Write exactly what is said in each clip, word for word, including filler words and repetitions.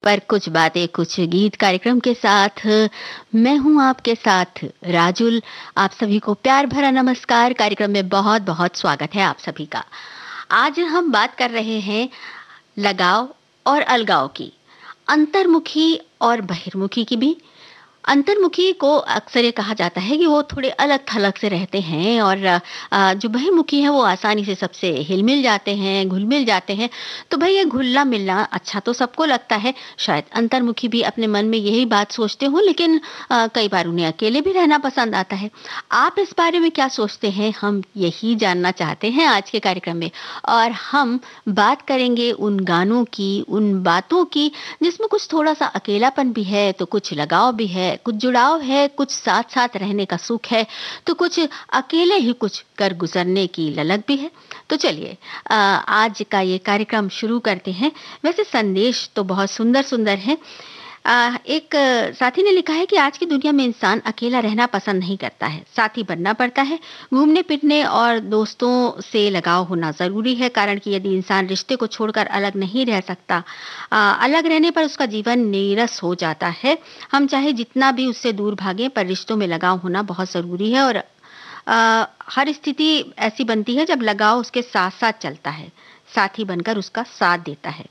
पर कुछ बातें कुछ गीत कार्यक्रम के साथ मैं हूं आपके साथ राजुल। आप सभी को प्यार भरा नमस्कार। कार्यक्रम में बहुत बहुत स्वागत है आप सभी का। आज हम बात कर रहे हैं लगाव और अलगाव की, अंतर्मुखी और बहिर्मुखी की भी। अंतर्मुखी को अक्सर ये कहा जाता है कि वो थोड़े अलग-थलग से रहते हैं और अ, जो बहिर्मुखी हैं वो आसानी से सबसे हिल-मिल जाते हैं, घुल-मिल जाते हैं। तो भई ये घुलना-मिलना अच्छा तो सबको लगता है, शायद अंतर्मुखी भी अपने मन में यही बात सोचते हों, लेकिन अ, कई बार उन्हें अकेले भी रहना पसंद आता है। आप इस बारे में क्या सोचते हैं? हम यही जानना चाहते हैं आज के कार्यक्रम में। और हम बात करेंगे उन गानों की, उन बातों की जिसमें कुछ थोड़ा-सा अकेलापन भी है, तो कुछ लगाव भी है, कुछ जुड़ाव है, कुछ साथ-साथ रहने का सुख है, तो कुछ अकेले ही कुछ कर गुज़रने की ललक भी है। तो चलिए अ, आज का ये कार्यक्रम शुरू करते हैं। वैसे संदेश तो बहुत सुंदर-सुंदर हैं। अ, एक अ, साथी ने लिखा है कि आज की दुनिया में इंसान अकेला रहना पसंद नहीं करता है, साथी बनना पड़ता है। घूमने-फिरने और दोस्तों से लगाव होना ज़रूरी है, कारण कि यदि इंसान रिश्ते को छोड़कर अलग नहीं रह सकता, अ, अलग रहने पर उसका जीवन नीरस हो जाता है। हम चाहे जितना भी उससे दूर भागें, पर रिश्तों में लगाव होना बहुत ज़रूरी है और अ, हर स्थिति ऐसी बनती है जब लगाव उसके साथ-साथ चलता है, साथी बनकर उसका साथ देता है।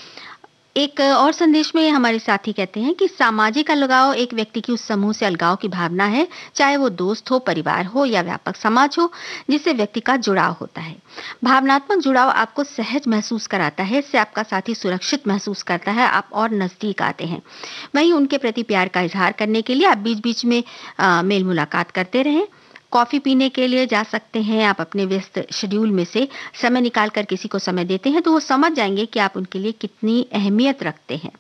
एक और संदेश में हमारे साथी कहते हैं कि सामाजिक अलगाव एक व्यक्ति की उस समूह से अलगाव की भावना है, चाहे वो दोस्त हो, परिवार हो या व्यापक समाज हो, जिससे व्यक्ति का जुड़ाव होता है। भावनात्मक जुड़ाव आपको सहज महसूस कराता है, इससे आपका साथी सुरक्षित महसूस करता है, आप और नजदीक आते हैं। वहीं उनके प्रति प्यार का इजहार करने के लिए आप बीच-बीच में अ, मेल मुलाकात करते रहें। कॉफी पीने के लिए जा सकते हैं, आप अपने व्यस्त शेड्यूल में से समय निकाल कर किसी को समय देते हैं, तो वो समझ जाएँगे कि आप उनके लिए कितनी अहमियत रखते हैं।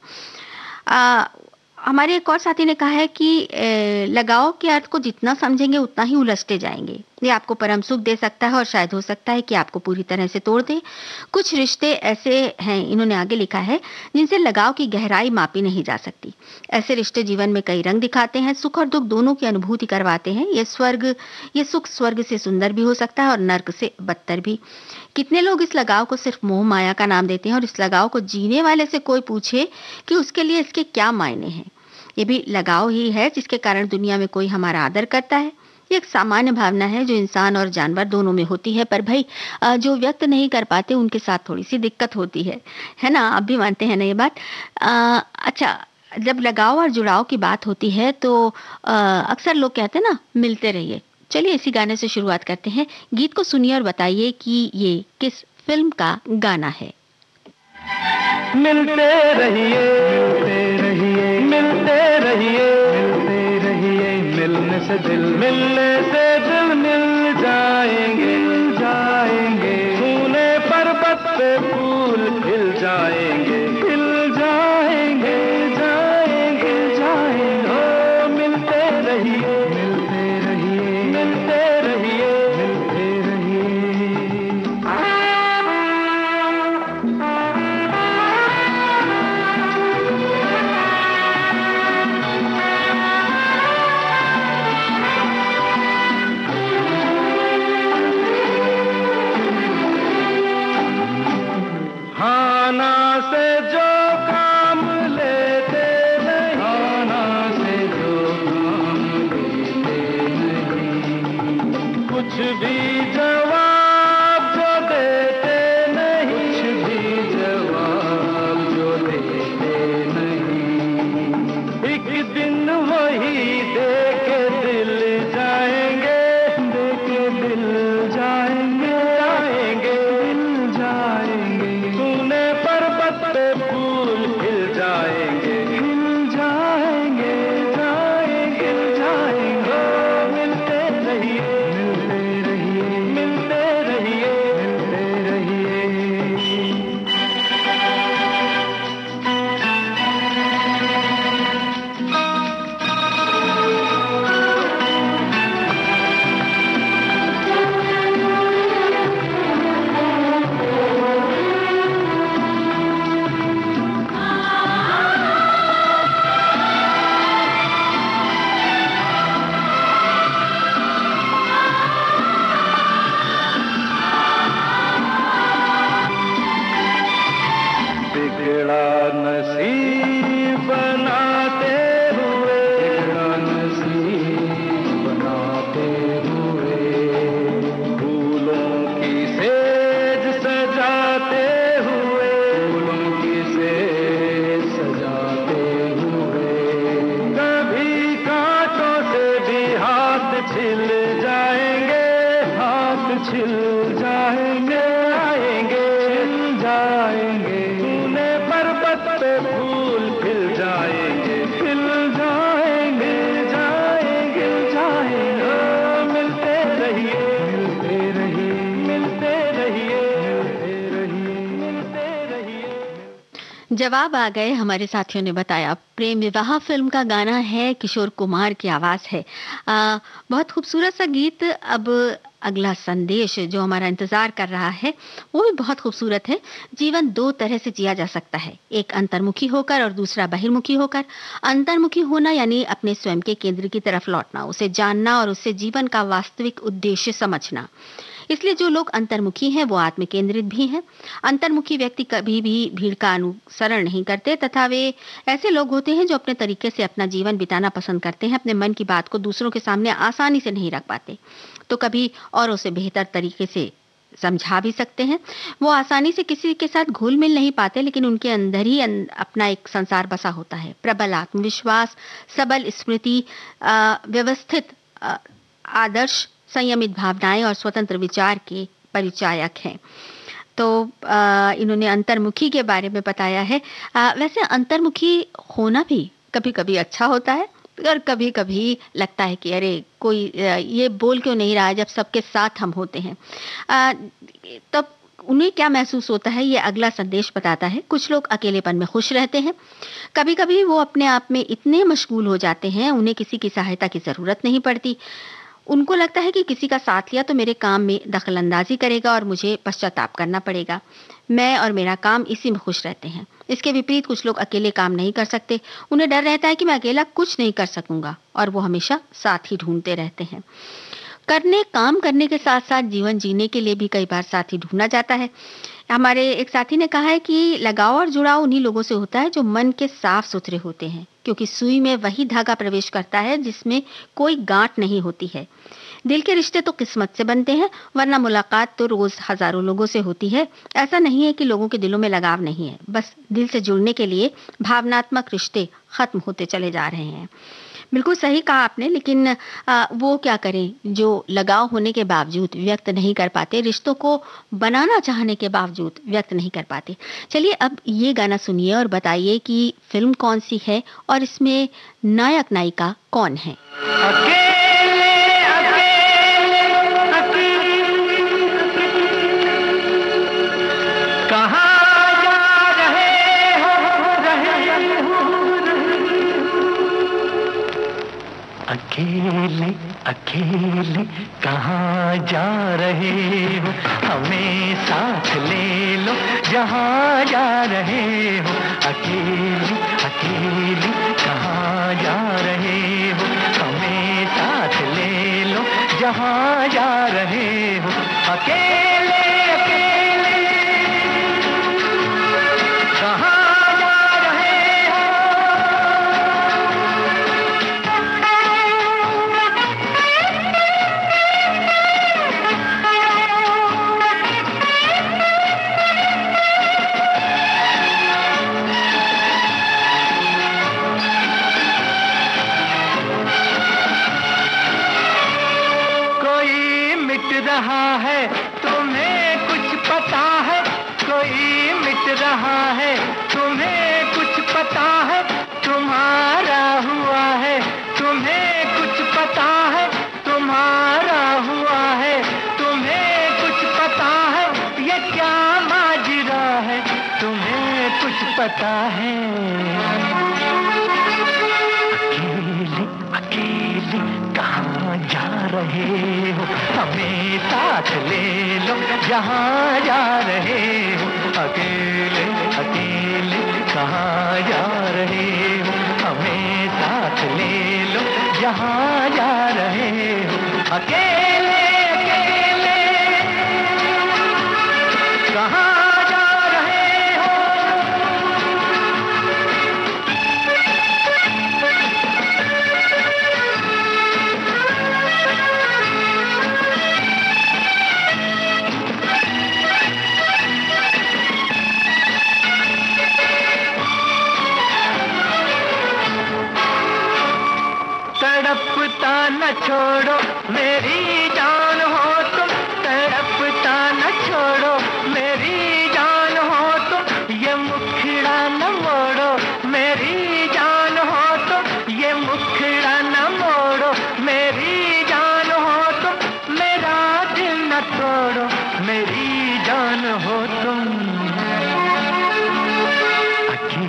अ, हमारे एक और साथी ने कहा है कि अ, लगाव के अर्थ को जितना समझेंगे उतना ही उलझते जाएँगे। ये आपको परम सुख दे सकता है और शायद हो सकता है कि आपको पूरी तरह से तोड़ दे। कुछ रिश्ते ऐसे हैं, इन्होंने आगे लिखा है, जिनसे लगाव की गहराई मापी नहीं जा सकती। ऐसे रिश्ते जीवन में कई रंग दिखाते हैं, सुख और दुःख दोनों की अनुभूति करवाते हैं। ये स्वर्ग ये सुख स्वर्ग से सुंदर भी हो सकता है और नर्क से बदतर भी। कितने लोग इस लगाव को सिर्फ मोह माया का नाम देते हैं और इस लगाव को जीने वाले से कोई पूछे कि उसके लिए इसके क्या मायने हैं। ये भी लगाव ही है जिसके कारण दुनिया में कोई हमारा आदर करता है। ये एक सामान्य भावना है जो इंसान और जानवर दोनों में होती है, पर भाई अ, जो व्यक्त नहीं कर पाते उनके साथ थोड़ी सी दिक्कत होती है। है ना? आप भी मानते हैं ना ये बात? अ, अच्छा, जब लगाव और जुड़ाव की बात होती है तो अ, अक्सर लोग कहते हैं ना, मिलते रहिए। चलिए इसी गाने से शुरुआत करते हैं। गीत को सुनिए और बताइए कि ये किस फिल्म का गाना है। मिलते रहिए मिलते रहिए मिलते रहिए मिलते रहिए मिलने से दिल मिलने से दिल मिल जाएंगे मिल जाएंगे छूने पर पत्ते फूल खिल जाएंगे खिल जाएंगे जाएंगे जाएंगे हो मिलते रहिए मिलते रहिए मिलते रहिए मिलते रहिए। जवाब आ गए, हमारे साथियों ने बताया। प्रेम विवाह फिल्म का गाना है, किशोर कुमार की आवाज़ है। अ, बहुत खूबसूरत सा गीत। अब अगला संदेश जो हमारा इंतज़ार कर रहा है, वो भी बहुत खूबसूरत है। जीवन दो तरह से जिया जा सकता है, एक अंतर्मुखी होकर और दूसरा बहिर्मुखी होकर। अंतर्मुखी होना यानी अपने स्वयं के केंद्र की तरफ लौटना, उसे जानना और उससे जीवन का वास्तविक उद्देश्य समझना। इसलिए जो लोग अंतर्मुखी हैं वो आत्म केंद्रित भी हैं। अंतर्मुखी व्यक्ति कभी भी भीड़ का अनुसरण नहीं करते, तथा वे ऐसे लोग होते हैं जो अपने तरीके से अपना जीवन बिताना पसंद करते हैं। अपने मन की बात को दूसरों के सामने आसानी से नहीं रख पाते, तो कभी औरों से बेहतर तरीके से समझा भी सकते हैं। वो आसानी से किसी के साथ घुल मिल नहीं पाते, लेकिन उनके अंदर ही अं, अपना एक संसार बसा होता है। प्रबल आत्मविश्वास, सबल स्मृति, अ, व्यवस्थित अ, आदर्श, संयमित भावनाएं और स्वतंत्र विचार के परिचायक हैं। तो अ, इन्होंने अंतर्मुखी के बारे में बताया है। अ, वैसे अंतर्मुखी होना भी कभी-कभी अच्छा होता है, और कभी-कभी लगता है कि अरे कोई अ, ये बोल क्यों नहीं रहा है जब सबके साथ हम होते हैं। अ, तब उन्हें क्या महसूस होता है, ये अगला संदेश बताता है। कुछ लोग अकेलेपन में खुश रहते हैं। कभी-कभी वो अपने आप में इतने मशगूल हो जाते हैं, उन्हें किसी की सहायता की ज़रूरत नहीं पड़ती। उनको लगता है कि किसी का साथ लिया तो मेरे काम में दखल-अंदाज़ी करेगा और मुझे पश्चाताप करना पड़ेगा। मैं और मेरा काम इसी में खुश रहते हैं। इसके विपरीत कुछ लोग अकेले काम नहीं कर सकते। उन्हें डर रहता है कि मैं अकेला कुछ नहीं कर सकूँगा, और वो हमेशा साथ ही ढूँढते रहते हैं। करने काम करने के साथ-साथ जीवन जीने के लिए भी कई बार साथी ढूँढा जाता है। हमारे एक साथी ने कहा है कि लगाव और जुड़ाव उन्हीं लोगों से होता है जो मन के साफ-सुथरे होते हैं, क्योंकि सुई में वही धागा प्रवेश करता है जिसमें कोई गांठ नहीं होती है। दिल के रिश्ते तो किस्मत से बनते हैं, वरना मुलाकात तो रोज हजारों लोगों से होती है। ऐसा नहीं है कि लोगों के दिलों में लगाव नहीं है, बस दिल से जुड़ने के लिए भावनात्मक रिश्ते खत्म होते चले जा रहे हैं। बिल्कुल सही कहा आपने, लेकिन आ, वो क्या करें जो लगाव होने के बावजूद व्यक्त नहीं कर पाते, रिश्तों को बनाना चाहने के बावजूद व्यक्त नहीं कर पाते। चलिए अब ये गाना सुनिए और बताइए कि फिल्म कौन सी है और इसमें नायक नायिका कौन है। अकेले अकेले अकेले कहाँ जा रहे हो रहे हो अकेले अकेले कहाँ जा रहे हो, हमें साथ ले लो जहाँ जा रहे हो। अकेले अकेले कहाँ जा रहे हो, हमें साथ ले लो जहाँ जा रहे हो। अकेले अकेले कहाँ रहा है, तुम्हें कुछ पता है, कोई मिट रहा है, तुम्हें कुछ पता है, तुम्हारा हुआ है, तुम्हें कुछ पता है, तुम्हारा हुआ है, तुम्हें कुछ पता है, ये क्या माजरा है, तुम्हें कुछ पता है। अकेले अकेले कहाँ जा रहे हो, हमें साथ ले लो जहाँ जा रहे हो। अकेले अकेले कहाँ जा रहे हो, हमें साथ ले लो जहाँ जा रहे हो। अकेले अकेले कहाँ तड़पता न छोड़ो मेरी जान हो तुम, तड़पता न छोड़ो मेरी जान हो तुम, ये मुखड़ा न मोड़ो मेरी जान हो तुम, ये मुखड़ा न मोड़ो मेरी जान हो तुम, मेरा दिल न तोड़ो मेरी जान हो तुम।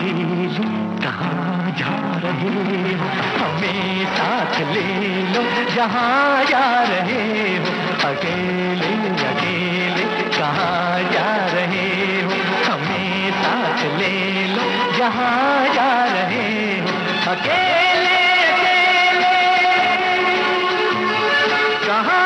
अकेले कहाँ जा रहे हो, हमें साथ ले लो जहाँ जा रहे हो। अकेले अकेले कहाँ जा रहे हो, हमें साथ ले लो जहाँ जा रहे हो। अकेले अकेले कहाँ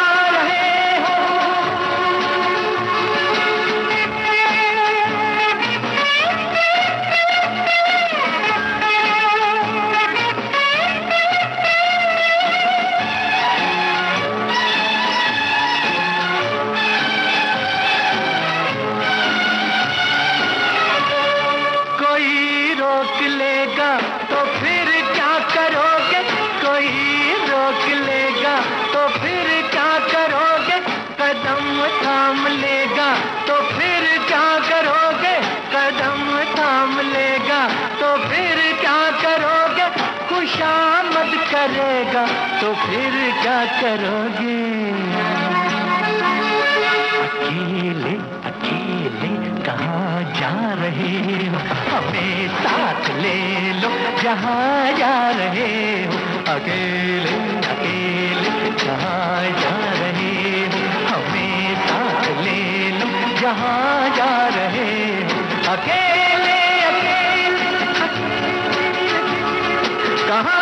करेगा तो फिर क्या करोगे। अकेले अकेले कहाँ जा रहे हो, हमें साथ ले लो जहाँ जा रहे हो। अकेले अकेले कहाँ जा रहे हो, हमें साथ ले लो जहाँ जा रहे हो। अकेले अकेले कहाँ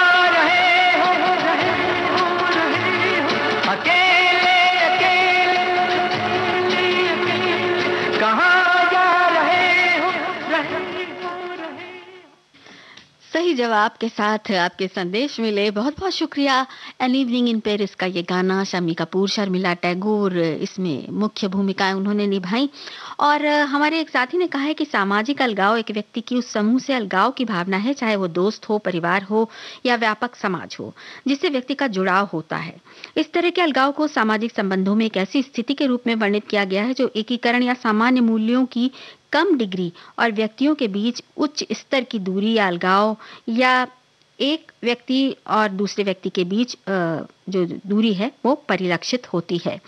सही जवाब के साथ आपके संदेश मिले, बहुत बहुत शुक्रिया। एन इवनिंग इन पेरिस का ये गाना शम्मी कपूर, शर्मिला टैगोर इसमें मुख्य भूमिकाएं उन्होंने निभाई। और हमारे एक साथी ने कहा है कि सामाजिक अलगाव एक व्यक्ति की उस समूह से अलगाव की भावना है, चाहे वो दोस्त हो, परिवार हो या व्यापक समाज हो, जिससे व्यक्ति का जुड़ाव होता है। इस तरह के अलगाव को सामाजिक संबंधों में एक ऐसी स्थिति के रूप में वर्णित किया गया है जो एकीकरण या सामान्य मूल्यों की कम डिग्री और व्यक्तियों के बीच उच्च स्तर की दूरी या अलगाव, या एक व्यक्ति और दूसरे व्यक्ति के बीच जो दूरी है वो परिलक्षित होती है।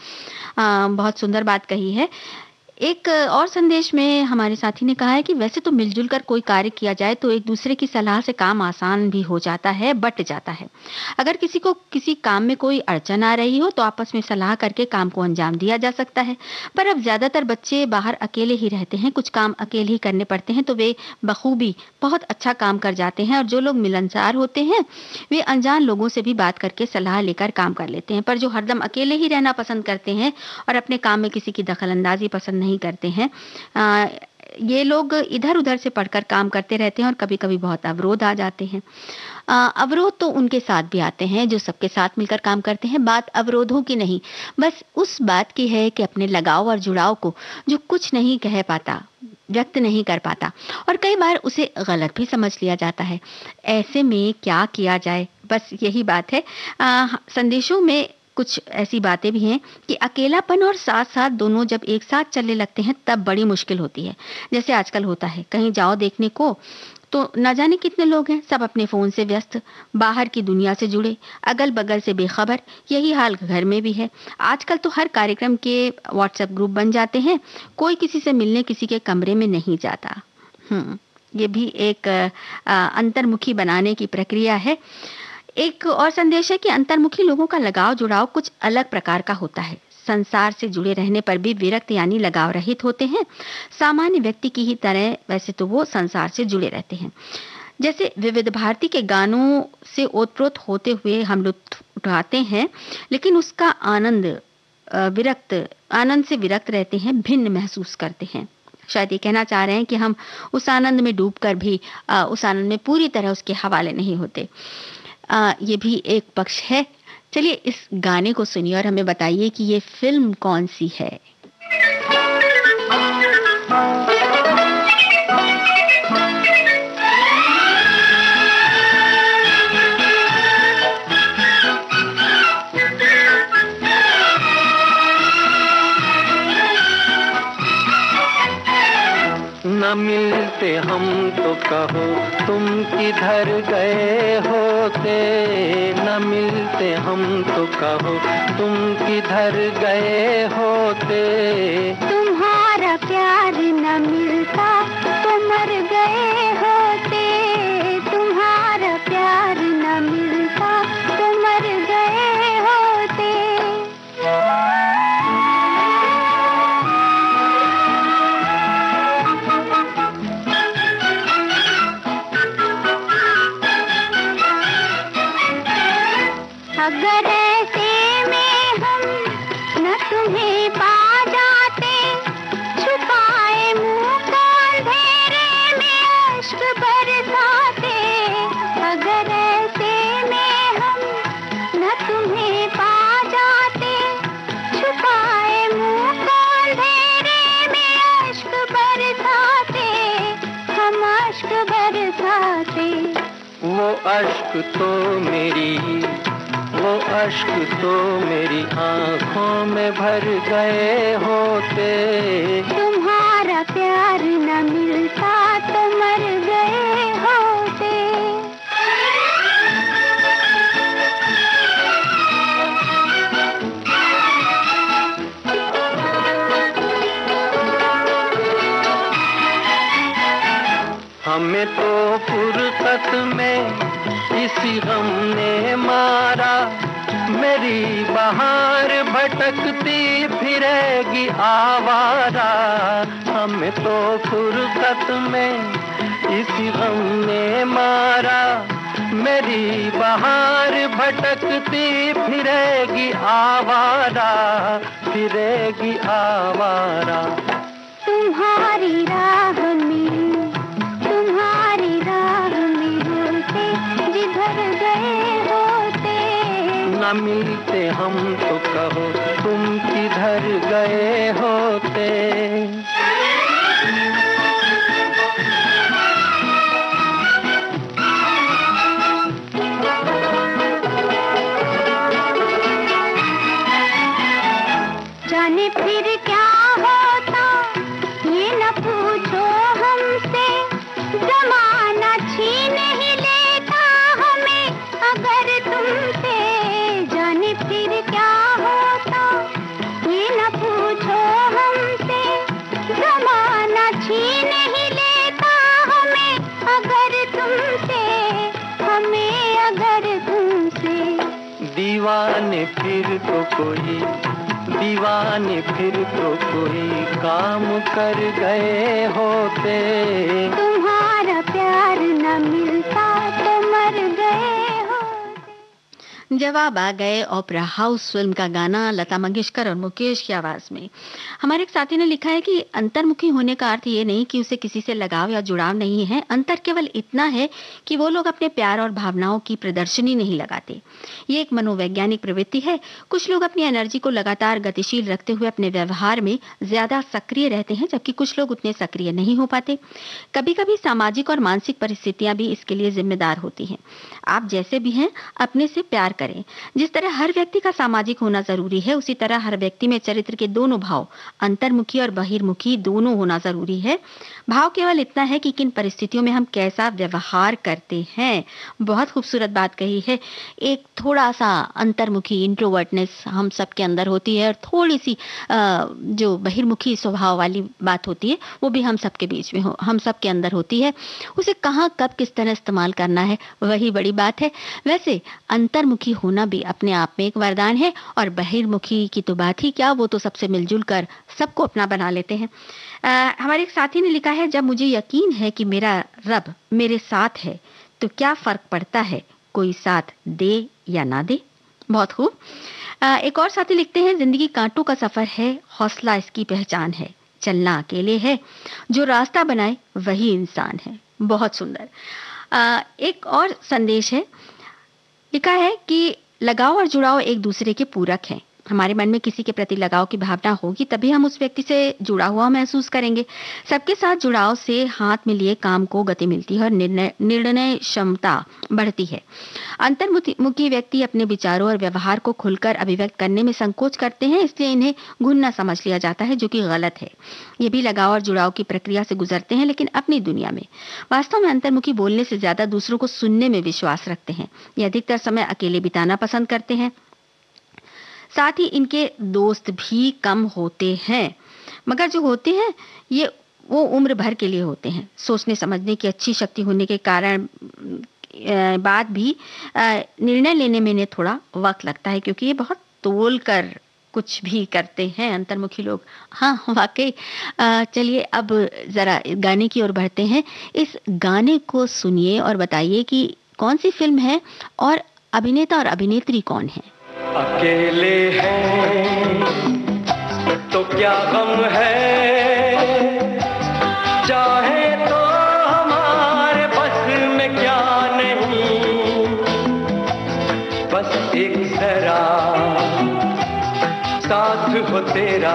बहुत सुंदर बात कही है। एक और संदेश में हमारे साथी ने कहा है कि वैसे तो मिलजुल कर कोई कार्य किया जाए तो एक दूसरे की सलाह से काम आसान भी हो जाता है, बट जाता है। अगर किसी को किसी काम में कोई अड़चन आ रही हो तो आपस में सलाह करके काम को अंजाम दिया जा सकता है। पर अब ज्यादातर बच्चे बाहर अकेले ही रहते हैं, कुछ काम अकेले ही करने पड़ते हैं, तो वे बखूबी बहुत अच्छा काम कर जाते हैं। और जो लोग मिलनसार होते हैं वे अनजान लोगों से भी बात करके सलाह लेकर काम कर लेते हैं। पर जो हरदम अकेले ही रहना पसंद करते हैं और अपने काम में किसी की दखलंदाजी पसंद नहीं करते हैं, आ, ये लोग इधर उधर से पढ़कर काम करते रहते हैं और कभी कभी बहुत अवरोध आ जाते हैं। आ, अवरोध तो उनके साथ भी आते हैं जो सबके साथ मिलकर काम करते हैं। बात अवरोधों की नहीं, बस उस बात की है कि अपने लगाव और जुड़ाव को जो कुछ नहीं कह पाता, व्यक्त नहीं कर पाता, और कई बार उसे गलत भी समझ लिया जाता है। ऐसे में क्या किया जाए, बस यही बात है। आ, संदेशों में कुछ ऐसी बातें भी हैं कि अकेलापन और साथ साथ दोनों जब एक साथ चलने लगते हैं तब बड़ी मुश्किल होती है। जैसे आजकल होता है, कहीं जाओ देखने को तो न जाने कितने लोग हैं, सब अपने फोन से व्यस्त, बाहर की दुनिया से जुड़े, अगल बगल से बेखबर। यही हाल घर में भी है। आजकल तो हर कार्यक्रम के व्हाट्सएप ग्रुप बन जाते हैं, कोई किसी से मिलने किसी के कमरे में नहीं जाता। हम्म ये भी एक आ, अंतर्मुखी बनाने की प्रक्रिया है। एक और संदेश है कि अंतर्मुखी लोगों का लगाव जुड़ाव कुछ अलग प्रकार का होता है। संसार से जुड़े रहने पर भी विरक्त यानी लगाव रहित होते हैं। सामान्य व्यक्ति की ही तरह वैसे तो वो संसार से जुड़े रहते हैं। जैसे विविध भारती के गानों से ओतप्रोत होते हुए हम लुत्फ उठाते हैं, लेकिन उसका आनंद विरक्त आनंद से विरक्त रहते हैं, भिन्न महसूस करते हैं। शायद ये कहना चाह रहे हैं कि हम उस आनंद में डूबकर भी उस आनंद में पूरी तरह उसके हवाले नहीं होते। आ, ये भी एक पक्ष है। चलिए इस गाने को सुनिए और हमें बताइए कि ये फिल्म कौन सी है। न मिलते हम तो कहो तुम किधर गए होते, न मिलते हम तो कहो तुम किधर गए होते। तुम्हारा प्यार न मिलता तो तो मर गए होते, तुम्हारा प्यार न मिलता तो मर गए होते। अगर ऐसे में हम न तुम्हें पा जाते, छुपाए मुंह को अंधेरे में अश्क बरसाते। अगर ऐसे में हम न तुम्हें पा जाते, छुपाए मुंह को अंधेरे में अश्क बरसाते, हम अश्क बरसाते। वो अश्क तो मेरी, वो अश्क तो मेरी आंखों में भर गए होते। तुम्हारा प्यार न मिलता तो मर गए होते। हमें तो फुर्सत में इसी गम ने मारा, मेरी बहार भटकती फिरेगी आवारा। हमें तो फुर्सत में इसी गम ने मारा, मेरी बहार भटकती फिरेगी आवारा, फिरेगी आवारा। तुम्हारी राह में, तुम्हारी राह में होते जिधर गए होते। न मिलते हम तो कहो तुम किधर गए होते। जाने फिर क्या होता ये न पूछो हमसे, जमाना छीन ही लेता हमें अगर तुमसे। जाने फिर क्या होता ये न पूछो हमसे, जमाना छीन ही लेता हमें अगर तुमसे, हमें अगर तुमसे। दीवाने फिर तो कोई, दीवाने फिर तो कोई काम कर गए होते। तुम्हारा प्यार न मिलता तो मर गए होते। जवाब आ गए ओपेरा हाउस फिल्म का गाना, लता मंगेशकर और मुकेश की आवाज में। हमारे एक साथी ने लिखा है कि अंतर्मुखी होने का अर्थ ये नहीं कि उसे किसी से लगाव या जुड़ाव नहीं है। अंतर केवल इतना है कि वो लोग अपने प्यार और भावनाओं की प्रदर्शनी नहीं लगाते। ये एक मनोवैज्ञानिक प्रवृत्ति है। कुछ लोग अपनी एनर्जी को लगातार गतिशील रखते हुए अपने व्यवहार में ज्यादा सक्रिय रहते हैं, जबकि कुछ लोग उतने सक्रिय नहीं हो पाते। कभी कभी सामाजिक और मानसिक परिस्थितियां भी इसके लिए जिम्मेदार होती हैं। आप जैसे भी हैं अपने से प्यार करें। जिस तरह हर व्यक्ति का सामाजिक होना जरूरी है, उसी तरह हर व्यक्ति में चरित्र के दोनों भाव, अंतर्मुखी और बहिर्मुखी, दोनों होना जरूरी है। भाव केवल इतना है कि किन परिस्थितियों में हम कैसा व्यवहार करते हैं। बहुत खूबसूरत बात कही है। एक थोड़ा सा अंतर्मुखी इंट्रोवर्टनेस हम सबके अंदर होती है और थोड़ी सी जो बहिर्मुखी स्वभाव वाली बात होती है वो भी हम सबके बीच में हो, हम सबके अंदर होती है। उसे कहाँ कब किस तरह इस्तेमाल करना है वही बड़ी बात है। वैसे अंतर्मुखी होना भी अपने आप में एक वरदान है और बहिर्मुखी की तो बात ही क्या, वो तो सबसे मिलजुल कर सबको अपना बना लेते हैं। आ, हमारे एक साथी ने लिखा है, जब मुझे यकीन है कि मेरा रब मेरे साथ है तो क्या फर्क पड़ता है कोई साथ दे या ना दे। बहुत खूब। एक और साथी लिखते हैं, जिंदगी कांटों का सफर है, हौसला इसकी पहचान है, चलना अकेले है, जो रास्ता बनाए वही इंसान है। बहुत सुंदर। आ, एक और संदेश है, लिखा है कि लगाव और जुड़ाव एक दूसरे के पूरक हैं। हमारे मन में किसी के प्रति लगाव की भावना होगी तभी हम उस व्यक्ति से जुड़ा हुआ महसूस करेंगे। सबके साथ जुड़ाव से हाथ में लिए काम को गति मिलती है और निर्णय निर्णय क्षमता बढ़ती है। अंतर्मुखी व्यक्ति अपने विचारों और व्यवहार को खुलकर अभिव्यक्त करने में संकोच करते हैं, इसलिए इन्हें घुनना समझ लिया जाता है, जो कि गलत है। ये भी लगाव और जुड़ाव की प्रक्रिया से गुजरते हैं, लेकिन अपनी दुनिया में। वास्तव में अंतर्मुखी बोलने से ज्यादा दूसरों को सुनने में विश्वास रखते हैं। ये अधिकतर समय अकेले बिताना पसंद करते हैं। साथ ही इनके दोस्त भी कम होते हैं, मगर जो होते हैं ये वो उम्र भर के लिए होते हैं। सोचने समझने की अच्छी शक्ति होने के कारण बाद भी निर्णय लेने में इन्हें थोड़ा वक्त लगता है, क्योंकि ये बहुत तोल कर कुछ भी करते हैं अंतर्मुखी लोग। हाँ, वाकई। चलिए अब जरा गाने की ओर बढ़ते हैं। इस गाने को सुनिए और बताइए कि कौन सी फिल्म है और अभिनेता और अभिनेत्री कौन है। अकेले हैं तो क्या गम है, चाहे तो हमारे बस में क्या नहीं, बस एक जरा साथ हो तेरा।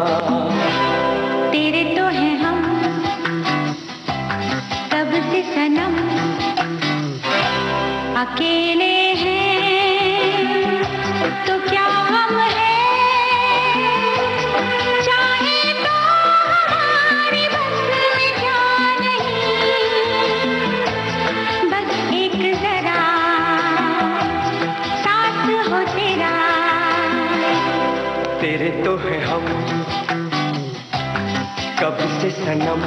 तेरे तो हैं हम तब से सनम, अकेले हैं तो क्या हम है, चाहे तो हमारी बस में क्या नहीं, बस एक जरा साथ हो तेरा। तेरे तो हैं हम कब से सनम,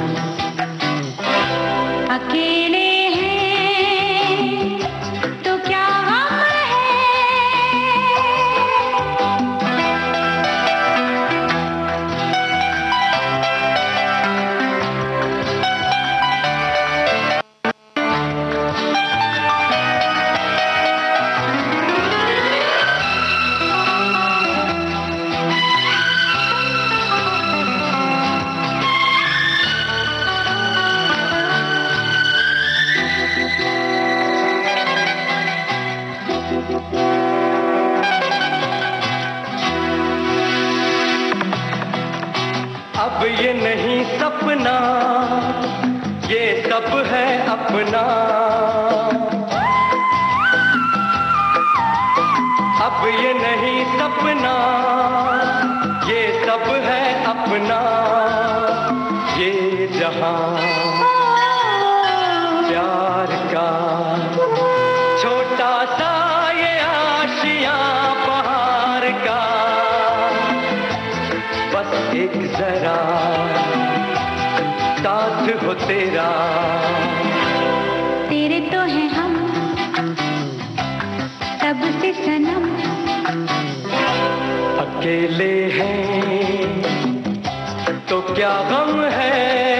अकेले हैं तो क्या हम है। अब ये नहीं सपना, ये सब है अपना, अब ये नहीं सपना, ये सब है अपना, ये जहां प्यार का छोटा सा ये आशियां बहार का, बस एक जरा साथ हो तेरा। तेरे तो हैं हम तब से सनम, अकेले हैं तो क्या गम है।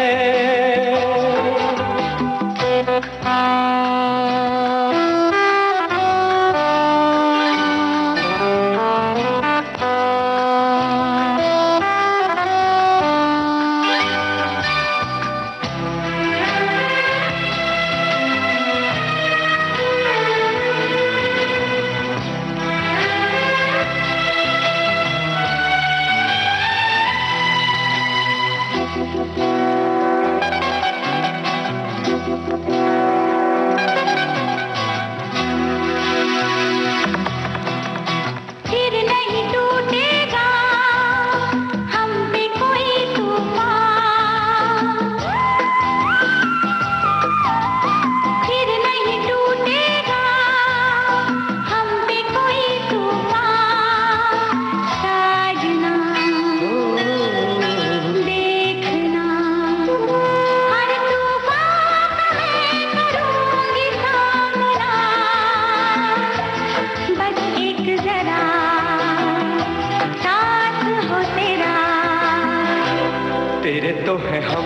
तेरे तो हैं हम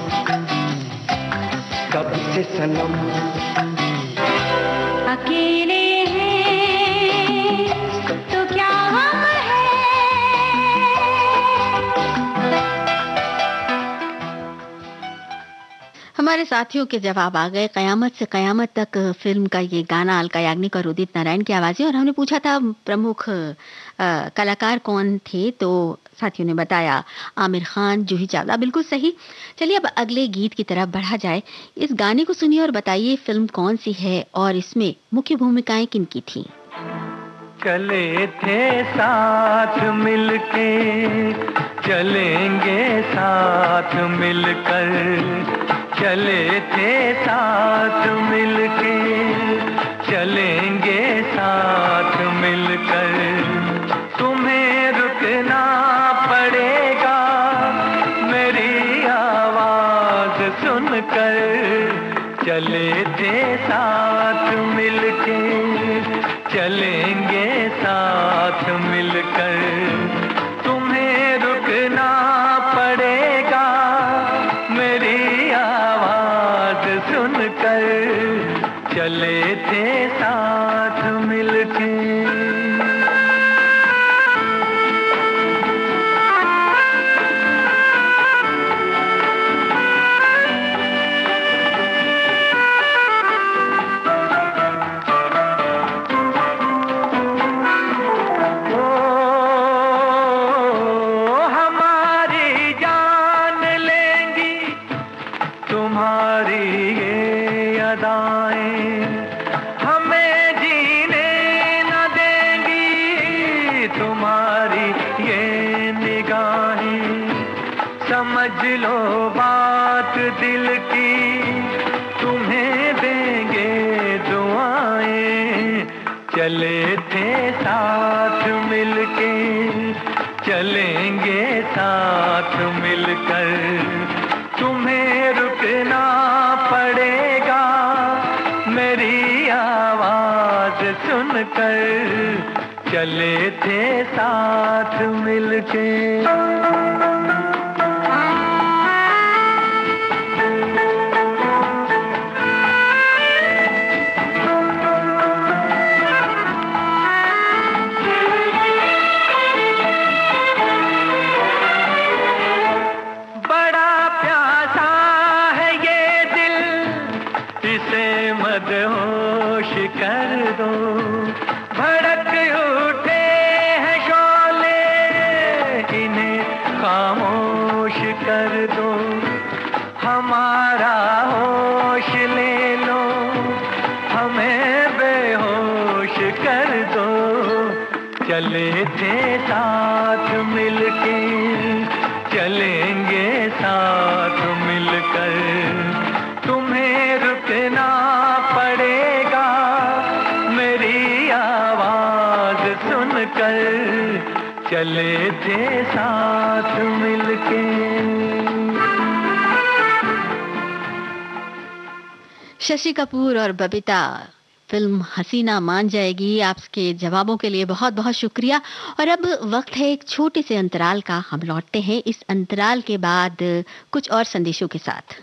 कब से सनम, अकेले हैं तो क्या हम है। हमारे साथियों के जवाब आ गए। कयामत से कयामत तक फिल्म का ये गाना अलका याग्निक और उदित नारायण की आवाजें, और हमने पूछा था प्रमुख आ, कलाकार कौन थे, तो साथियों ने बताया आमिर खान, जूही चावला। बिल्कुल सही। चलिए अब अगले गीत की तरफ बढ़ा जाए। इस गाने को सुनिए और बताइए फिल्म कौन सी है और इसमें मुख्य भूमिकाएं किनकी थी। चले थे साथ मिलके, चलेंगे साथ मिलकर, चले थे साथ मिलके, चलेंगे साथ मिलकर, तुम्हें रुकना पड़ेगा मेरी आवाज़ चले थे साथ मिलके, चलेंगे साथ मिलकर, तुम्हें रुकना पड़ेगा मेरी आवाज सुनकर, चले थे साथ मिलके। समझ लो बात दिल की, तुम्हें देंगे दुआएं, चले थे साथ मिलके, चलेंगे साथ मिलकर, तुम्हें रुकना पड़ेगा मेरी आवाज सुनकर, चले थे साथ मिलके। मदहोश कर दो, भड़क उठे हैं शोले, इन्हें खामोश कर दो, हमारा होश ले लो, हमें बेहोश कर दो, चले थे साथ मिलके, चलेंगे साथ मिलकर, तुम्हें रुकना पड़ेगा मेरी आवाज सुनकर, चले थे साथ मिलके। शशि कपूर और बबीता, फिल्म हसीना मान जाएगी। आपके जवाबों के लिए बहुत बहुत शुक्रिया। और अब वक्त है एक छोटे से अंतराल का। हम लौटते हैं इस अंतराल के बाद कुछ और संदेशों के साथ।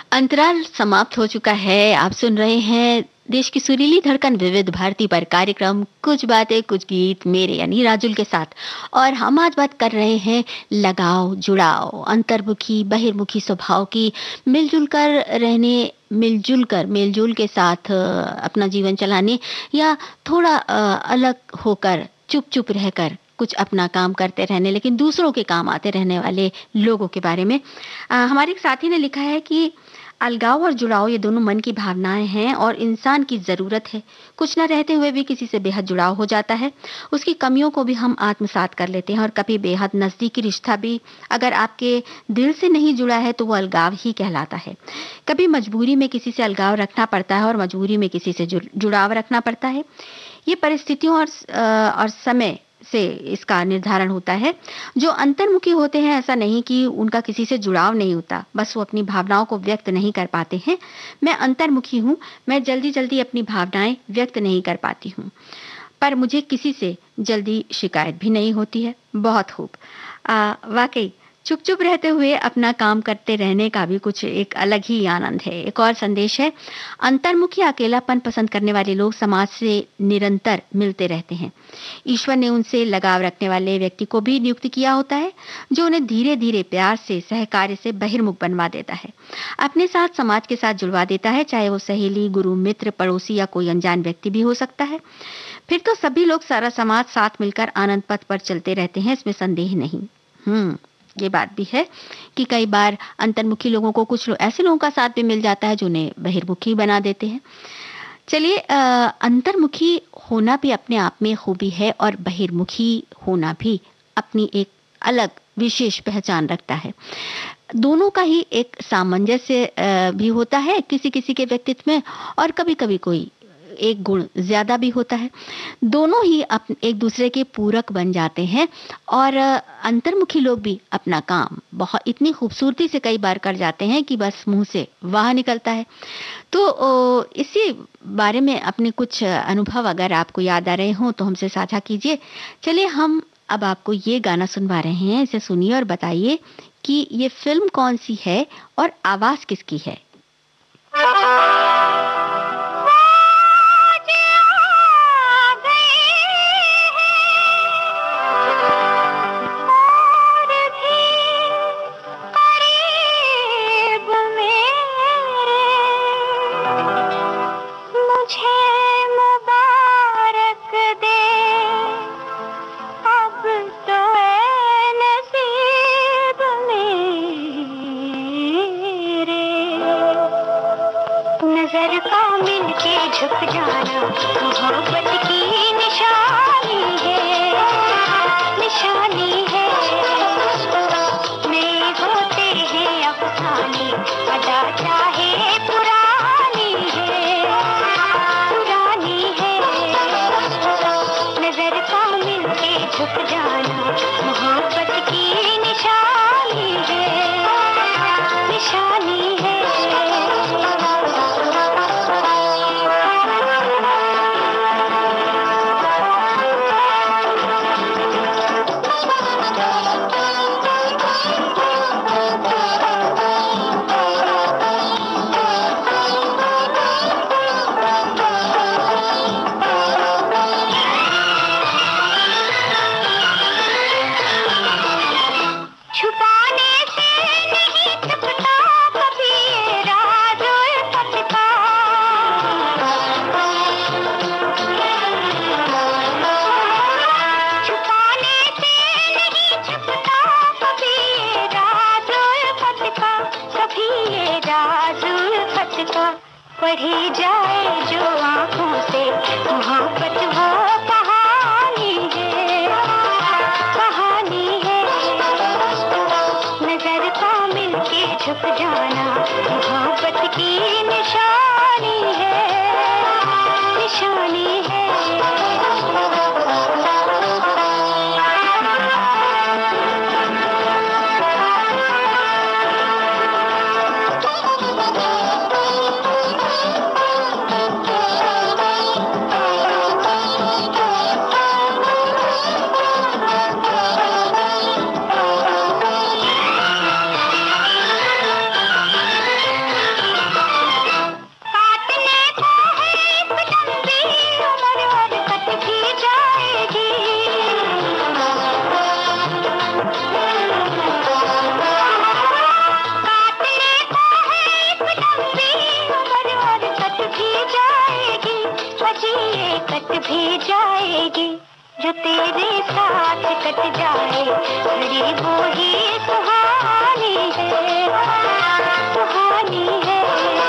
अंतराल समाप्त हो चुका है। आप सुन रहे हैं देश की सुरीली धड़कन विविध भारती पर कार्यक्रम कुछ बातें कुछ गीत मेरे यानी राजुल के साथ। और हम आज बात कर रहे हैं लगाव जुड़ाव, अंतर्मुखी बहिर्मुखी स्वभाव की, मिलजुल कर रहने, मिलजुल कर मेलजोल के साथ अ, अपना जीवन चलाने, या थोड़ा अ, अलग होकर चुप चुप रहकर कुछ अपना काम करते रहने लेकिन दूसरों के काम आते रहने वाले लोगों के बारे में। अ, हमारे एक साथी ने लिखा है कि अलगाव और जुड़ाव ये दोनों मन की भावनाएं हैं और इंसान की ज़रूरत है। कुछ न रहते हुए भी किसी से बेहद जुड़ाव हो जाता है। उसकी कमियों को भी हम आत्मसात कर लेते हैं और कभी बेहद नज़दीकी रिश्ता भी अगर आपके दिल से नहीं जुड़ा है तो वो अलगाव ही कहलाता है। कभी मजबूरी में किसी से अलगाव रखना पड़ता है और मजबूरी में किसी से जुड़- जुड़ाव रखना पड़ता है। ये परिस्थितियों और स- अ, और समय से इसका निर्धारण होता है। जो अंतर्मुखी होते हैं ऐसा नहीं कि उनका किसी से जुड़ाव नहीं होता, बस वो अपनी भावनाओं को व्यक्त नहीं कर पाते हैं। मैं अंतर्मुखी हूँ, मैं जल्दी जल्दी अपनी भावनाएं व्यक्त नहीं कर पाती हूँ, पर मुझे किसी से जल्दी शिकायत भी नहीं होती है। बहुत खूब। आ, वाकई चुप चुप रहते हुए अपना काम करते रहने का भी कुछ एक अलग ही आनंद है। एक और संदेश है, अंतर्मुखी अकेलापन पसंद करने वाले लोग समाज से निरंतर मिलते रहते हैं। ईश्वर ने उनसे लगाव रखने वाले व्यक्ति को भी नियुक्त किया होता है, जो उन्हें धीरे धीरे प्यार से सहकार्य से बहिर्मुख बनवा देता है, अपने साथ समाज के साथ जुड़वा देता है, चाहे वो सहेली, गुरु, मित्र, पड़ोसी या कोई अनजान व्यक्ति भी हो सकता है। फिर तो सभी लोग, सारा समाज साथ मिलकर आनंद पथ पर चलते रहते हैं, इसमें संदेह नहीं। हम्म ये बात भी है कि कई बार अंतर्मुखी लोगों को कुछ लो- ऐसे लोगों का साथ भी मिल जाता है जो उन्हें बहिर्मुखी बना देते हैं। चलिए, अ, अंतर्मुखी होना भी अपने आप में खूबी है और बहिर्मुखी होना भी अपनी एक अलग विशेष पहचान रखता है। दोनों का ही एक सामंजस्य अ, भी होता है किसी किसी के व्यक्तित्व में, और कभी कभी कोई एक गुण ज्यादा भी होता है। दोनों ही अप, एक दूसरे के पूरक बन जाते हैं। और अ, अंतर्मुखी लोग भी अपना काम बहुत इतनी खूबसूरती से कई बार कर जाते हैं कि बस मुंह से वाह निकलता है। तो ओ, इसी बारे में अपने कुछ अनुभव अगर आपको याद आ रहे हों तो हमसे साझा कीजिए। चलिए, हम अब आपको ये गाना सुनवा रहे हैं, इसे सुनिए और बताइए कि ये फिल्म कौन सी है और आवाज किसकी है। नजर का मिलके झुक जाना मोहब्बत की निशानी है, निशानी है। नए होते हैं अफसाने, अदा चाहे पुरानी है, पुरानी है। नजर का मिलके झुक जाना मोहब्बत की निशानी है, निशानी है। छुपाने से नहीं छुपता कभी ये राज उल्फत का। छुपाने से नहीं छुपता कभी ये राज उल्फत का, कभी ये राज उल्फत का। पढ़ी जाए जो आंखों से मोहब्बत वो कहानी है, कहानी है। नजर का मिलके झुक जाना मोहब्बत की निशानी है, निशानी है। बीत भी जाएगी, जो तेरे साथ कट जाए, घड़ी वो ही सुहानी है, सुहानी है।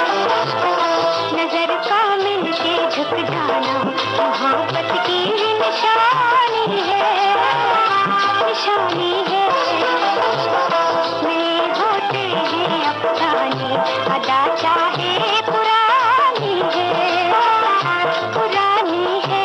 नजर का मिलके झुक जाना मोहब्बत की निशानी है, निशानी है। मेरे होते हैं अफसाने, अदा चाहे पुरानी है, पुरानी है।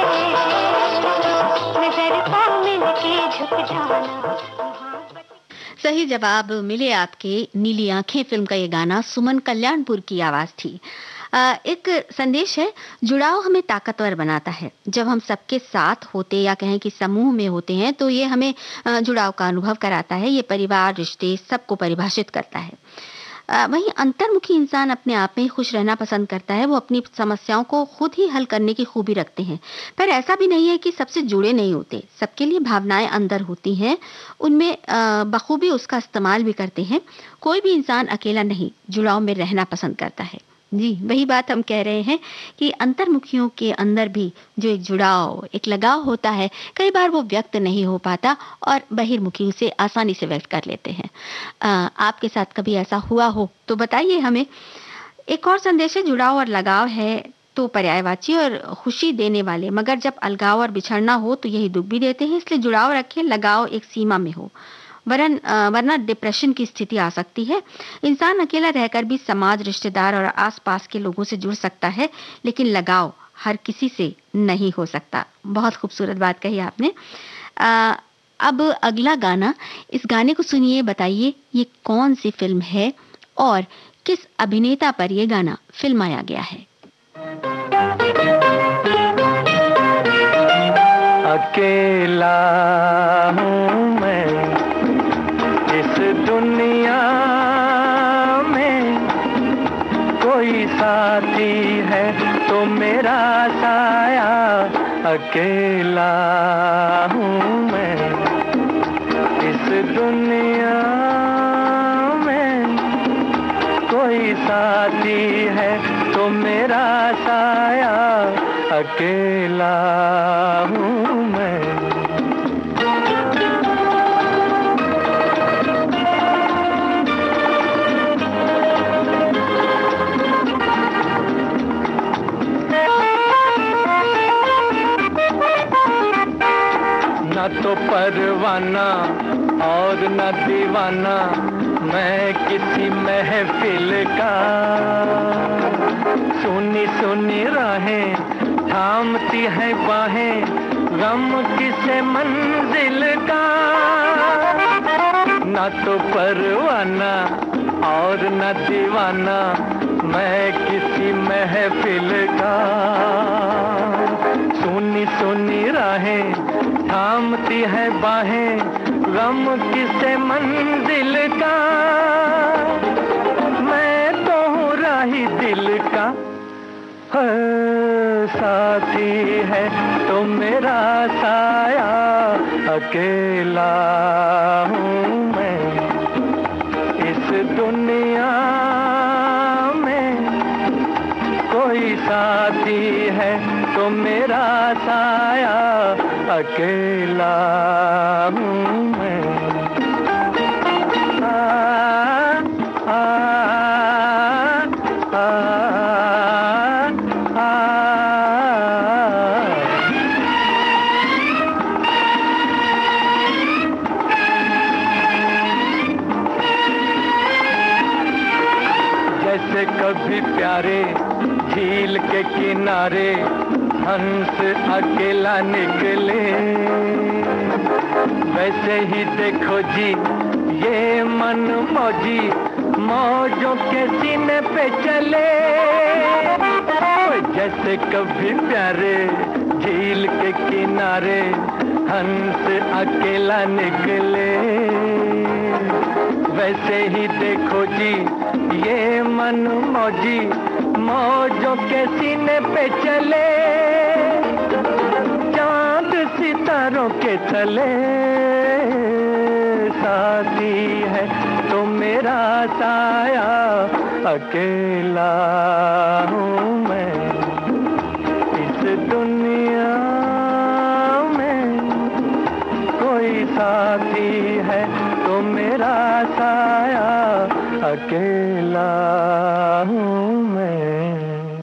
नजर का मिलके झुक जाना। सही जवाब मिले आपके। नीली आंखें फिल्म का ये गाना सुमन कल्याणपुर की आवाज थी। आ, एक संदेश है, जुड़ाव हमें ताकतवर बनाता है। जब हम सबके साथ होते या कहें कि समूह में होते हैं तो ये हमें जुड़ाव का अनुभव कराता है। ये परिवार, रिश्ते सबको परिभाषित करता है। आ, वहीं अंतर्मुखी इंसान अपने आप में खुश रहना पसंद करता है। वो अपनी समस्याओं को खुद ही हल करने की खूबी रखते हैं। पर ऐसा भी नहीं है कि सबसे जुड़े नहीं होते। सबके लिए भावनाएं अंदर होती हैं, उनमें बखूबी उसका इस्तेमाल भी करते हैं। कोई भी इंसान अकेला नहीं, जुड़ाव में रहना पसंद करता है। जी, वही बात हम कह रहे हैं कि अंतर्मुखियों के अंदर भी जो एक जुड़ाव, एक लगाव होता है, कई बार वो व्यक्त नहीं हो पाता और बहिर्मुखी उसे आसानी से व्यक्त कर लेते हैं। आ, आपके साथ कभी ऐसा हुआ हो तो बताइए हमें। एक और संदेश है, जुड़ाव और लगाव है तो पर्यायवाची और खुशी देने वाले, मगर जब अलगाव और बिछड़ना हो तो यही दुख भी देते हैं। इसलिए जुड़ाव रखें, लगाव एक सीमा में हो, वरन वरना डिप्रेशन की स्थिति आ सकती है। इंसान अकेला रहकर भी समाज, रिश्तेदार और आसपास के लोगों से जुड़ सकता है, लेकिन लगाव हर किसी से नहीं हो सकता। बहुत खूबसूरत बात कही आपने। आ, अब अगला गाना, इस गाने को सुनिए, बताइए ये कौन सी फिल्म है और किस अभिनेता पर यह गाना फिल्माया गया है। अकेला हूँ मैं इस दुनिया में, कोई साथी है तो मेरा साया। अकेला हूँ मैं इस दुनिया में, कोई साथी है तो मेरा साया। अकेला हूँ मैं। न तो परवाना और न दीवाना मैं किसी महफिल का, सुनी सुनी राहें थामती है बाहें, गम किसे मंजिल का। न तो परवाना और न दीवाना मैं किसी महफिल का, सुनी सुनी राहें थामती है बाहें, गम किसे मंजिल का। मैं तो हूँ राही दिल का, साथी है तो मेरा साया। अकेला हूँ मैं इस दुनिया में, कोई साथी है तो मेरा साया। अकेला हूँ मैं। आ, आ, आ, आ, जैसे कभी प्यारे झील के किनारे हंस अकेला निकले, वैसे ही देखो जी ये मन मौजी मौजों के सीने पे चले। जैसे कभी प्यारे झील के किनारे हंस अकेला निकले, वैसे ही देखो जी ये मन मौजी मौजों के सीने पे चले। चांद सितारों के तले साथी है तो मेरा साया। अकेला हूँ मैं इस दुनिया साया, अकेला हूँ मैं।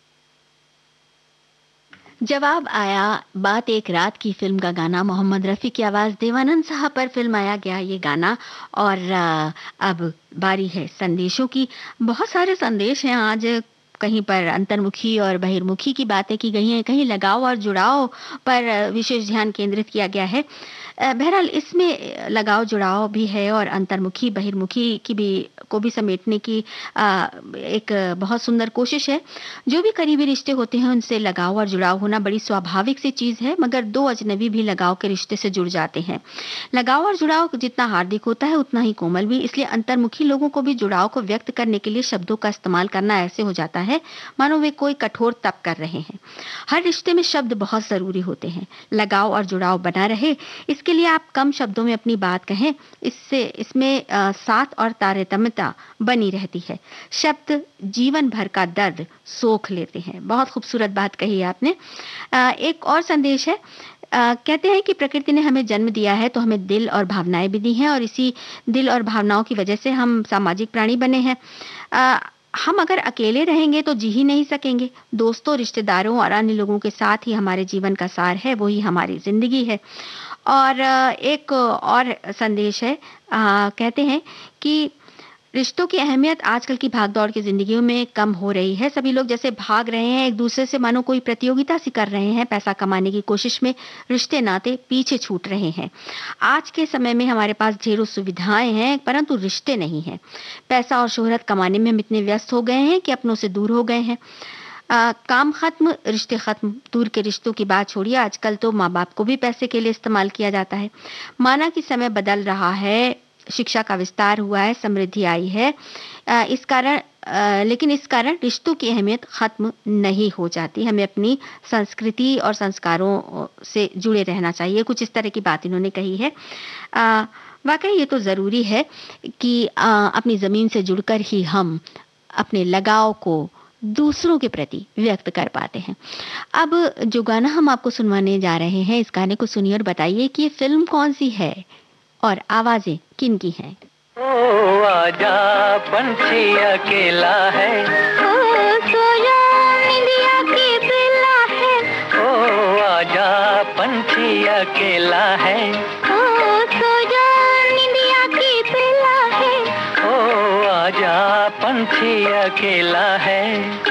जवाब आया बात एक रात की फिल्म का गाना, मोहम्मद रफ़ी की आवाज़, देवानंद साहब पर फिल्माया गया ये गाना। और अब बारी है संदेशों की। बहुत सारे संदेश हैं आज, कहीं पर अंतर्मुखी और बहिर्मुखी की बातें की गई हैं, कहीं लगाव और जुड़ाव पर विशेष ध्यान केंद्रित किया गया है। बहरहाल इसमें लगाव जुड़ाव भी है और अंतर्मुखी बहिर्मुखी की भी को भी समेटने की एक बहुत सुंदर कोशिश है। जो भी करीबी रिश्ते होते हैं उनसे लगाव और जुड़ाव होना बड़ी स्वाभाविक सी चीज़ है, मगर दो अजनबी भी लगाव के रिश्ते से जुड़ जाते हैं। लगाव और जुड़ाव जितना हार्दिक होता है उतना ही कोमल भी, इसलिए अंतर्मुखी लोगों को भी जुड़ाव को व्यक्त करने के लिए शब्दों का इस्तेमाल करना ऐसे हो जाता है मानो वे कोई कठोर तप कर रहे हैं। हर रिश्ते में शब्द बहुत ज़रूरी होते हैं। लगाव और जुड़ाव बना रहे इसके लिए आप कम शब्दों में अपनी बात कहें, इससे इसमें आ, साथ और तारतम्यता बनी रहती है। शब्द जीवन भर का दर्द सोख लेते हैं। बहुत खूबसूरत बात कही आपने। आ, एक और संदेश है, आ, कहते हैं कि प्रकृति ने हमें जन्म दिया है तो हमें दिल और भावनाएं भी दी हैं, और इसी दिल और भावनाओं की वजह से हम सामाजिक प्राणी बने हैं। आ, हम अगर अकेले रहेंगे तो जी ही नहीं सकेंगे। दोस्तों, रिश्तेदारों और अन्य लोगों के साथ ही हमारे जीवन का सार है, वही हमारी जिंदगी है। और एक और संदेश है, आ, कहते हैं कि रिश्तों की अहमियत आजकल की भागदौड़ की जिंदगियों में कम हो रही है। सभी लोग जैसे भाग रहे हैं एक दूसरे से, मानो कोई प्रतियोगिता सी कर रहे हैं। पैसा कमाने की कोशिश में रिश्ते नाते पीछे छूट रहे हैं। आज के समय में हमारे पास ढेरों सुविधाएं हैं परंतु रिश्ते नहीं हैं। पैसा और शोहरत कमाने में हम इतने व्यस्त हो गए हैं कि अपनों से दूर हो गए हैं। आ, काम खत्म, रिश्ते खत्म। दूर के रिश्तों की बात छोड़िए, आजकल तो माँ बाप को भी पैसे के लिए इस्तेमाल किया जाता है। माना कि समय बदल रहा है, शिक्षा का विस्तार हुआ है, समृद्धि आई है, आ, इस कारण आ, लेकिन इस कारण रिश्तों की अहमियत खत्म नहीं हो जाती। हमें अपनी संस्कृति और संस्कारों से जुड़े रहना चाहिए। कुछ इस तरह की बात इन्होंने कही है। आ, वाकई ये तो ज़रूरी है कि आ, अपनी ज़मीन से जुड़कर ही हम अपने लगाव को दूसरों के प्रति व्यक्त कर पाते हैं। अब जो गाना हम आपको सुनवाने जा रहे हैं, इस गाने को सुनिए और बताइए कि ये फिल्म कौन सी है और आवाजें किन की हैं। ओ आजा पंछी अकेला है, ओ सोया निंदिया की बेला है, ओ आजा पंछी अकेला है, ओ सोया निंदिया की बेला है, ओ आजा पंछी अकेला है।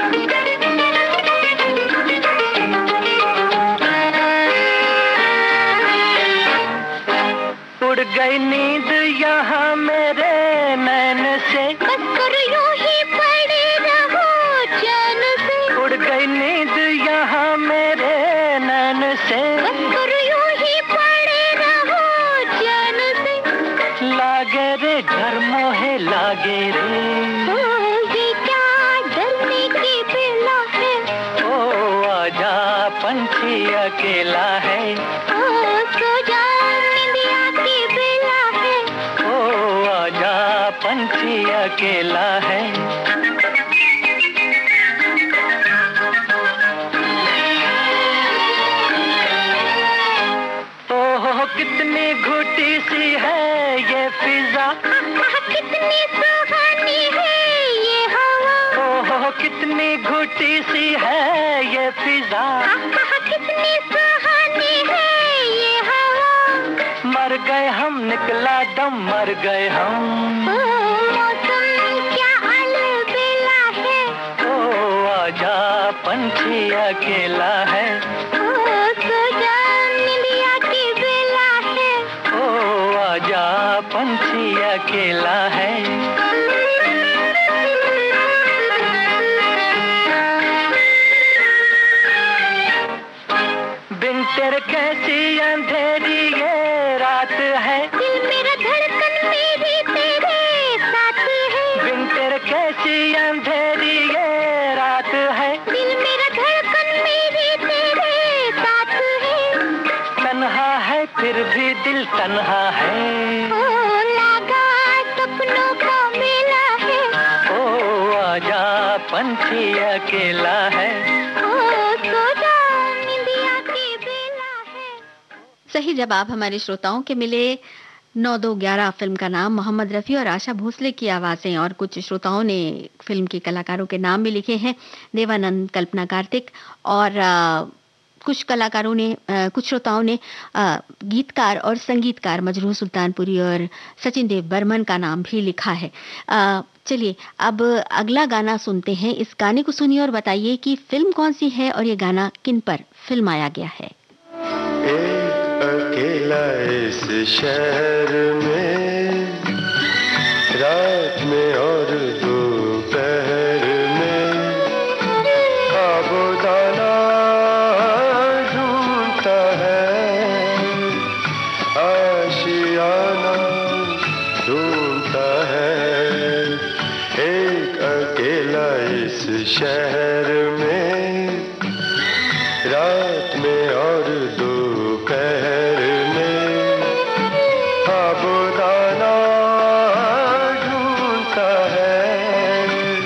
उड़ गई नींद यहाँ मेरे नैन से, बस कर यूं ही पड़े रहो चैन से, उड़ गई नींद यहाँ मेरे नैन से, बस कर यूं ही पड़े रहो चैन से, लागे रे घर मोहे लागे रे, ओ ये क्या डरने की बेला है, ओ आजा पंछी अकेला है, ओ सोया निंदिया की बेला है, ओ आजा पंछी अकेला है। ओह कितनी घुटी सी है ये फिजा, कितनी सुहानी है ये हवा, ओह कितनी घुटी सी है ये फिजा, कितनी सुहानी है ये हवा, मर गए हम निकला दम, मर गए हम, ओ मौसम क्या अलबेला है, ओ आजा पंछी अकेला है, ओ सोया निंदिया की बेला है, ओ आजा पंछी अकेला है। बिन तेरे कैसी अंधेरी ये रात है, दिल मेरा धड़कन मेरी तेरे साथ है, बिन तेरे कैसी अंधेरी ये रात है, दिल मेरा धड़कन मेरी तेरे साथ है, तन्हा है फिर भी दिल तन्हा है, ओ लगा सपनों का मेला है, ओ आजा पंछी अकेला है। ओ सोया निंदिया की बेला है। सही जवाब हमारे श्रोताओं के मिले। नौ दो ग्यारह फिल्म का नाम, मोहम्मद रफ़ी और आशा भोसले की आवाज़ें, और कुछ श्रोताओं ने फिल्म के कलाकारों के नाम भी लिखे हैं, देवानंद, कल्पना कार्तिक, और अ, कुछ कलाकारों ने अ, कुछ श्रोताओं ने अ, गीतकार और संगीतकार मजरूह सुल्तानपुरी और सचिन देव बर्मन का नाम भी लिखा है। अ, चलिए अब अगला गाना सुनते हैं। इस गाने को सुनिए और बताइए कि फिल्म कौन सी है और ये गाना किन पर फिल्माया गया है। एक अकेला इस शहर में, रात में और दोपहर में, आबोदाना ढूंढता है, आशियाना ढूंढता है। एक अकेला इस शहर में, रात में और दोपहर में, आबोदाना ढूंढता है,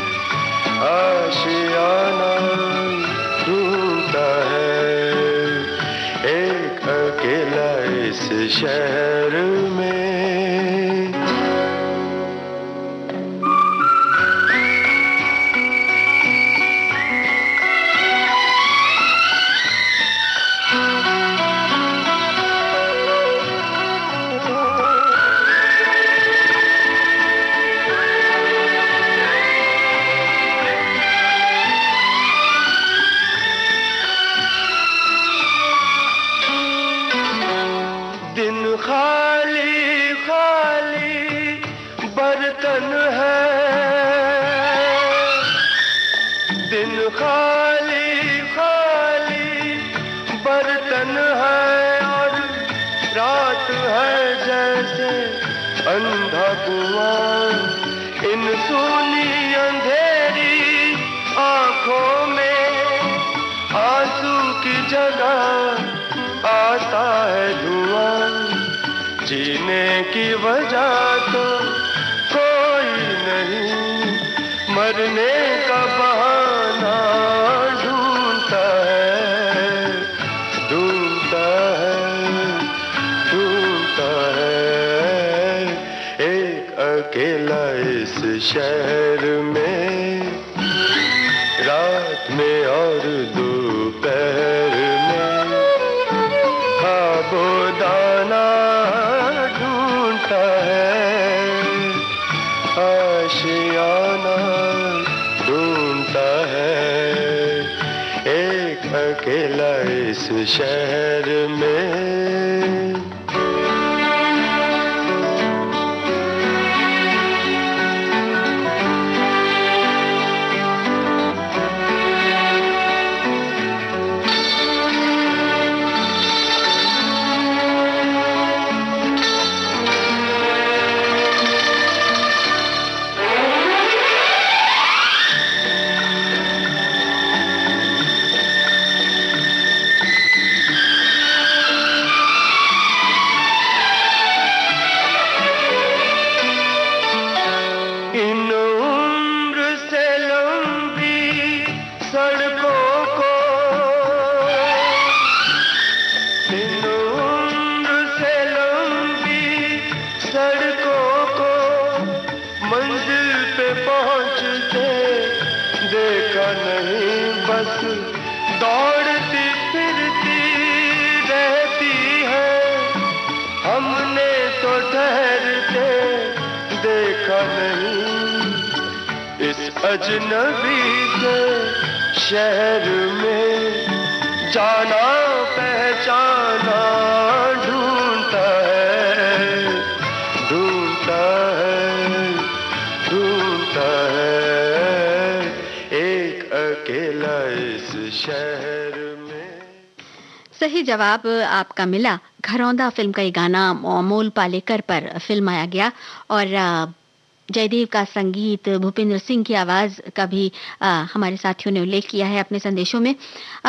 आशियाना ढूंढता है। एक अकेला इस शहर में। अंधा कुआं इन सूनी अंधेरी आंखों में, आंसू की जगह आता है धुआं। जीने की वजह तो कोई नहीं, मरने का बहाना ढूंढता है, ढूंढता है, ढूंढता है। अकेला इस शहर में, रात में और दोपहर में, आबोदाना ढूंढता है, आशियाना ढूंढता है। एक अकेला इस शहर में। दौड़ती फिरती रहती है, हमने तो ठहरते देखा नहीं। इस अजनबी से शहर में जाना पहचाना ढूंढता है, ढूंढता है, ढूंढता है। एक अकेला इस शहर में। सही जवाब आपका मिला। घरौंदा फिल्म का ये गाना अमोल पालेकर पर फिल्माया गया और जयदेव का संगीत, भूपेंद्र सिंह की आवाज़ का भी आ, हमारे साथियों ने उल्लेख किया है अपने संदेशों में। आ,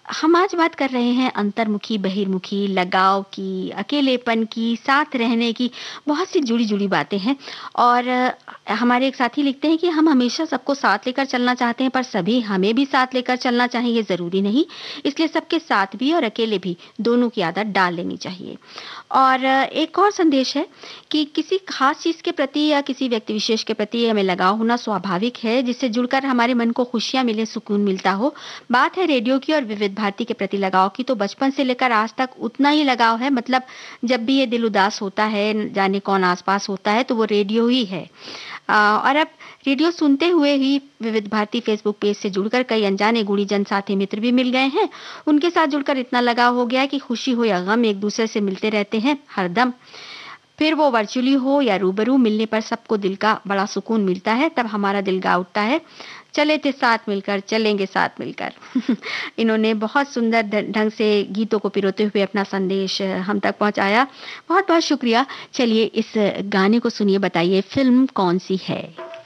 हम आज बात कर रहे हैं अंतर्मुखी, बहिर्मुखी, लगाव की, अकेलेपन की, साथ रहने की, बहुत सी जुड़ी-जुड़ी बातें हैं। और अ, हमारे एक साथी लिखते हैं कि हम हमेशा सबको साथ लेकर चलना चाहते हैं, पर सभी हमें भी साथ लेकर चलना चाहिए, ये ज़रूरी नहीं। इसलिए सबके साथ भी और अकेले भी दोनों की आदत डाल लेनी चाहिए। और अ, एक और संदेश है कि किसी खास चीज़ के प्रति या किसी व्यक्ति विशेष के प्रति हमें लगाव होना स्वाभाविक है, जिससे जुड़कर हमारे मन को खुशियाँ मिले, सुकून मिलता हो। बात है रेडियो की और विविध भारती के प्रति लगाव की, तो बचपन से लेकर आज तक उतना ही लगाव है। मतलब जब भी ये दिल उदास होता है, न जाने कौन आस-पास होता है, तो वो रेडियो ही है। अ, और अब रेडियो सुनते हुए ही विविध भारती फेसबुक पेज से जुड़कर कई अनजाने गुणीजन, साथी, मित्र भी मिल गए हैं। उनके साथ जुड़कर इतना लगाव हो गया है कि खुशी हो या गम एक दूसरे से मिलते रहते हैं हरदम। फिर वो वर्चुअली हो या रूबरू, मिलने पर सबको दिल का बड़ा सुकून मिलता है। तब हमारा दिल गा उठता है, चले थे साथ मिलकर, चलेंगे साथ मिलकर। इन्होंने बहुत सुंदर ढ ढंग से गीतों को पिरोते हुए अपना संदेश अ, हम तक पहुँचाया। बहुत-बहुत शुक्रिया। चलिए इस गाने को सुनिए, बताइए फ़िल्म कौन-सी है?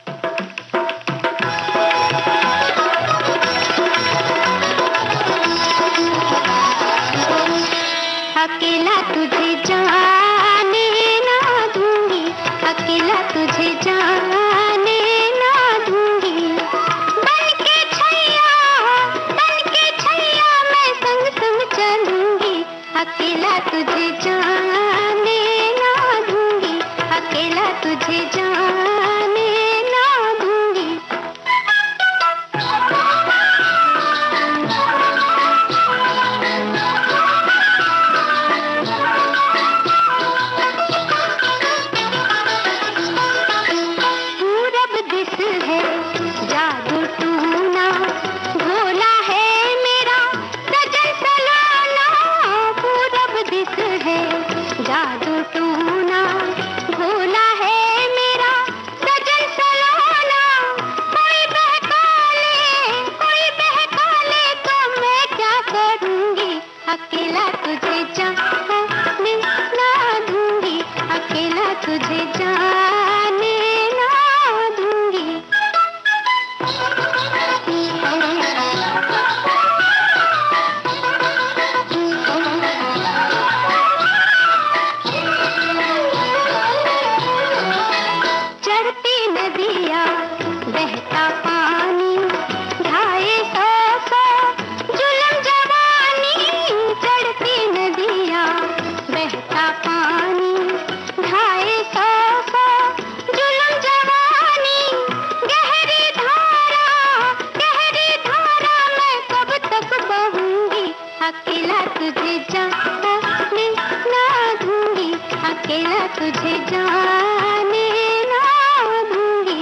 अकेला तुझे जाने ना दूंगी, अकेला तुझे जाने ना दूंगी। बन के छैया, बन के छैया मैं संग संग चलूंगी। अकेला तुझे जाने ना दूंगी, अकेला तुझे जाने ना दूंगी। पूरब दिस है जादू टूना, भोला है मेरा सजन सलाना। पूरब दिस है जादू टूना, भोला है मेरा सजन सलाना। कोई बहका ले, कोई बहका ले तो मैं क्या करूंगी। अकेला तुझे जाने ना दूंगी, अकेला तुझे जाने ना दूंगी। चढ़ती नदियाँ, बहता पानी, ढाए सौ सौ जुल्म जवानी। चढ़ती नदियाँ, बहता पानी, ढाए सौ सौ जुल्म जवानी। गहरी धारा, गहरी धारा मैं कब तक बहूंगी। अकेला तुझे जाने ना दूंगी, अकेला तुझे जाने ना दूंगी।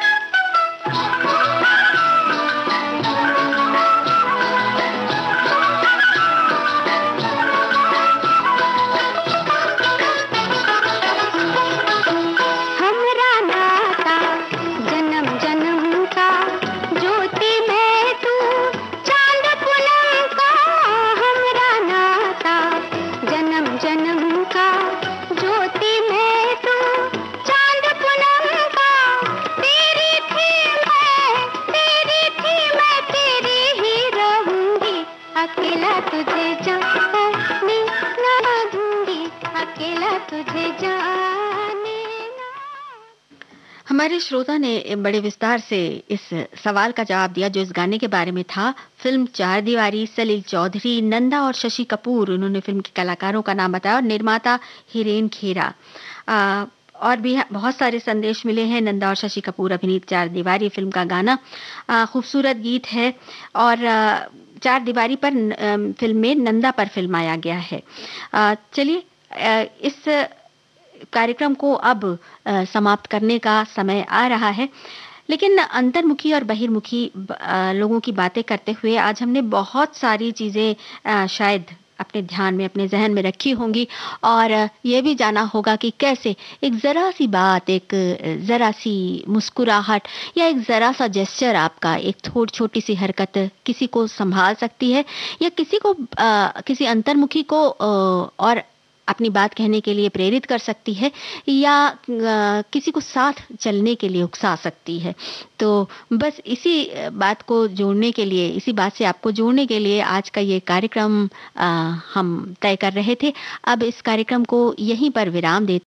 हमरा नाता जन्म जन्म का, ज्योति मैं तू चांद पूनम का। हमरा नाता जन्म जन्म का, ज्योति मैं तू चांद पूनम का। तेरी थी मैं, तेरी थी मैं, तेरी ही रहूंगी। अकेला तुझे जाने ना दूंगी, अकेला तुझे जाने ना। हमारे श्रोता ने बड़े विस्तार से इस सवाल का जवाब दिया जो इस गाने के बारे में था। फिल्म चार दीवारी, सलील चौधरी, नंदा और शशि कपूर, उन्होंने फिल्म के कलाकारों का नाम बताया, और निर्माता हिरेन खेरा। आ, और भी बहुत सारे संदेश मिले हैं। नंदा और शशि कपूर अभिनीत चार दीवारी फिल्म का गाना आ, खूबसूरत गीत है। और आ, चार दीवारी पर न- अम, फिल्म में नंदा पर फिल्माया गया है। आ, चलिए आ, इस कार्यक्रम को अब अ, समाप्त करने का समय आ रहा है। लेकिन अंतर्मुखी और बहिर्मुखी ब- अ, लोगों की बातें करते हुए आज हमने बहुत सारी चीज़ें अ, शायद अपने ध्यान में, अपने जहन में रखी होंगी, और अ, ये भी जाना होगा कि कैसे एक ज़रा सी बात, एक अ, ज़रा सी मुस्कुराहट या एक ज़रा सा जेस्चर आपका, एक थोड़ी छोटी सी हरकत किसी को संभाल सकती है, या किसी को अ, किसी अंतर्मुखी को अ, और अपनी बात कहने के लिए प्रेरित कर सकती है या अ, किसी को साथ चलने के लिए उकसा सकती है। तो बस इसी बात को जोड़ने के लिए, इसी बात से आपको जोड़ने के लिए आज का ये कार्यक्रम अ, हम तय कर रहे थे। अब इस कार्यक्रम को यहीं पर विराम देते